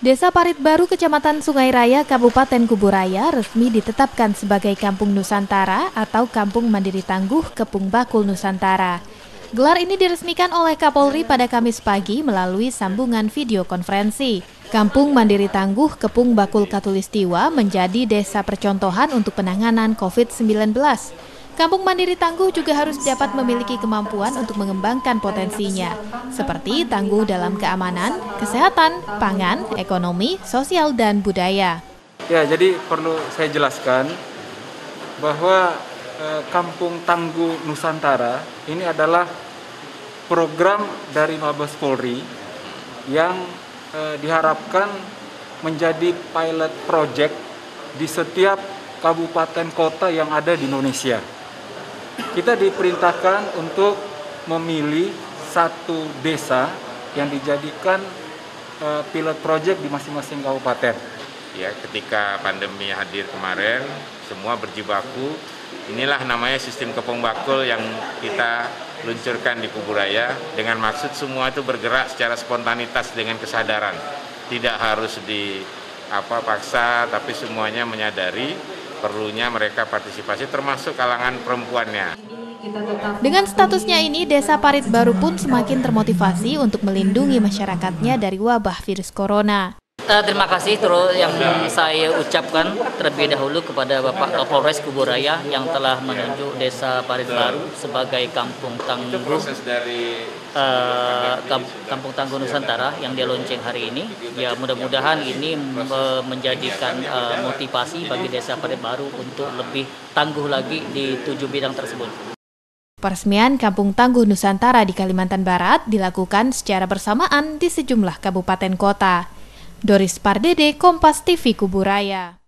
Desa Parit Baru, Kecamatan Sungai Raya, Kabupaten Kuburaya resmi ditetapkan sebagai Kampung Nusantara atau Kampung Mandiri Tangguh Kepung Bakul Nusantara. Gelar ini diresmikan oleh Kapolri pada Kamis pagi melalui sambungan video konferensi. Kampung Mandiri Tangguh Kepung Bakul Katulistiwa menjadi desa percontohan untuk penanganan COVID-19. Kampung Mandiri Tangguh juga harus dapat memiliki kemampuan untuk mengembangkan potensinya, seperti tangguh dalam keamanan, kesehatan, pangan, ekonomi, sosial, dan budaya. Ya, jadi perlu saya jelaskan bahwa Kampung Tangguh Nusantara ini adalah program dari Mabes Polri yang diharapkan menjadi pilot project di setiap kabupaten kota yang ada di Indonesia. Kita diperintahkan untuk memilih satu desa yang dijadikan pilot project di masing-masing kabupaten. Ya, ketika pandemi hadir kemarin, semua berjibaku. Inilah namanya sistem kepung bakul yang kita luncurkan di Kuburaya dengan maksud semua itu bergerak secara spontanitas dengan kesadaran. Tidak harus paksa, tapi semuanya menyadari perlunya mereka partisipasi, termasuk kalangan perempuannya. Dengan statusnya ini, Desa Parit Baru pun semakin termotivasi untuk melindungi masyarakatnya dari wabah virus corona. Terima kasih terus yang saya ucapkan terlebih dahulu kepada Bapak Kapolres Kuburaya yang telah menunjuk Desa Parit Baru sebagai Kampung Tangguh Kampung Tangguh Nusantara yang dia launching hari ini. Ya, mudah-mudahan ini menjadikan motivasi bagi Desa Parit Baru untuk lebih tangguh lagi di 7 bidang tersebut. Peresmian Kampung Tangguh Nusantara di Kalimantan Barat dilakukan secara bersamaan di sejumlah kabupaten kota. Doris Pardede, Kompas TV Kuburaya.